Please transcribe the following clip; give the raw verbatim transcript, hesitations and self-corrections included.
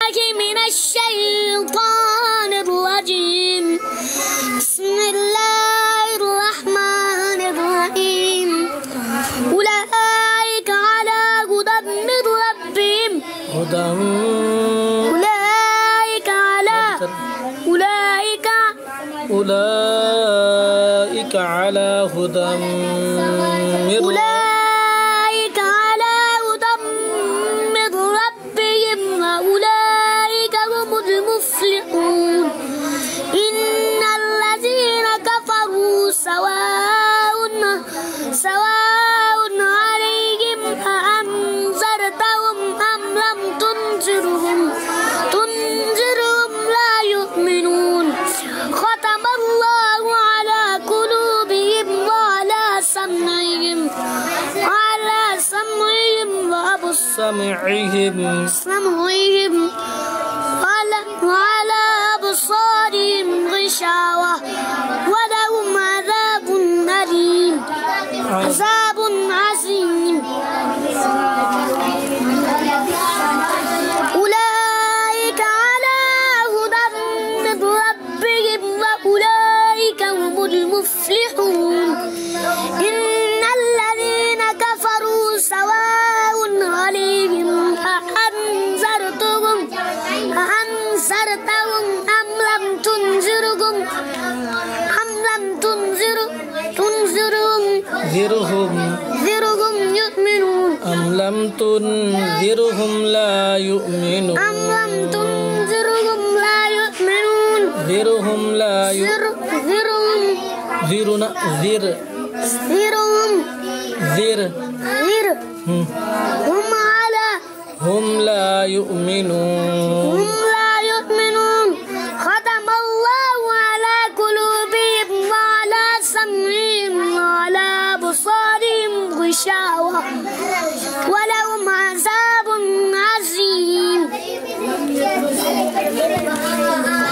بالله من الشيطان الرجيم. بسم الله الرحمن الرحيم. أولئك على هدى من ربهم هدى أولئك على أولئك أولئك على هدى من أولئك على هدى من ربهم وأولئك هم المفلحون. إن الذين كفروا سواء سواء عليهم أأنذرتهم أم لم تنذرهم تنذرهم لا يؤمنون. ختم الله على قلوبهم وعلى سمعهم وعلى سمعهم سمعهم سمعهم وعلى وعلى أبصارهم غشاوة ولهم عذاب أليم عذاب عظيم. أولئك على هدى من ربهم وأولئك هم المفلحون. إن الذين كفروا سواء عليهم أأنذرتهم أأنذرتهم أم لم تنذرهم أم لم تنذر تنذرهم ذرهم ذرهم يؤمنون أم لم تنذرهم لا يؤمنون أم لم تنذرهم لا يؤمنون. ذرهم لا ذر ذرهم ذرنا ذر ذرهم ذر ذر هم هم على هم لا يؤمنون هم لا يؤمنون. ختم الله على قلوبهم وعلى سمعهم وعلى أبصارهم غشاوة ولا